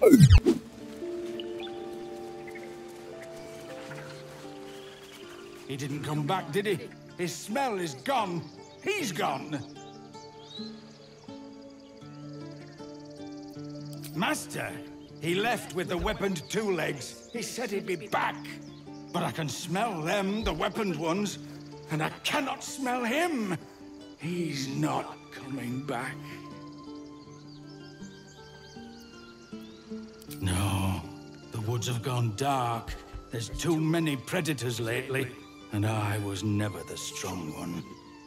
He didn't come back, did he? His smell is gone. He's gone. Master, he left with the weaponed two legs. He said he'd be back. But I can smell them, the weaponed ones, and I cannot smell him. He's not coming back. No, the woods have gone dark. There's too many predators lately, and I was never the strong one.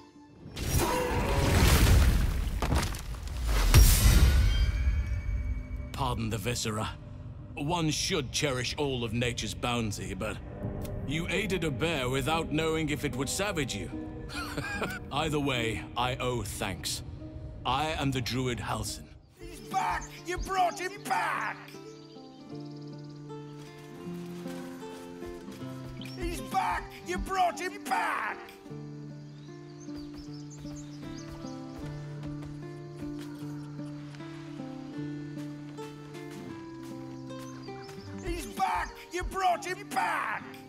Pardon the viscera. One should cherish all of nature's bounty, but you aided a bear without knowing if it would savage you. Either way, I owe thanks. I am the druid Halsin. He's back! You brought him back! He's back! You brought him back! He's back! You brought him back!